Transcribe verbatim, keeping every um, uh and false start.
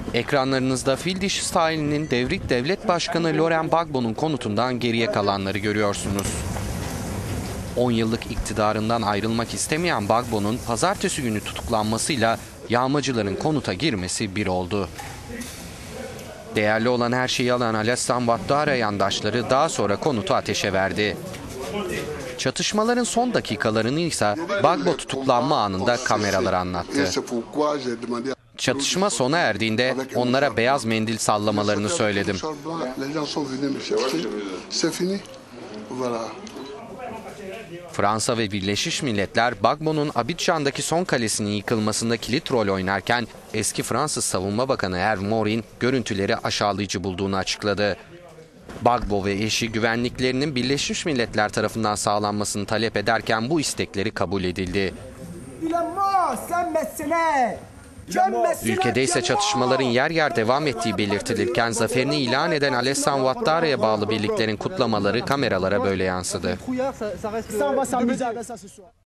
Ekranlarınızda fil dişi sahilinin devrik devlet başkanı Laurent Gbagbo'nun konutundan geriye kalanları görüyorsunuz. on yıllık iktidarından ayrılmak istemeyen Gbagbo'nun pazartesi günü tutuklanmasıyla yağmacıların konuta girmesi bir oldu. Değerli olan her şeyi alan Alassane Ouattara yandaşları daha sonra konutu ateşe verdi. Çatışmaların son dakikalarını ise Gbagbo tutuklanma anında kameralara anlattı. Çatışma sona erdiğinde onlara beyaz mendil sallamalarını söyledim. Fransa ve Birleşmiş Milletler, Gbagbo'nun Abidjan'daki son kalesinin yıkılmasında kilit rol oynarken eski Fransız Savunma Bakanı Hervé Morin görüntüleri aşağılayıcı bulduğunu açıkladı. Gbagbo ve eşi güvenliklerinin Birleşmiş Milletler tarafından sağlanmasını talep ederken bu istekleri kabul edildi. Ülkede ise çatışmaların yer yer devam ettiği belirtilirken zaferini ilan eden Alassane Ouattara'ya bağlı birliklerin kutlamaları kameralara böyle yansıdı.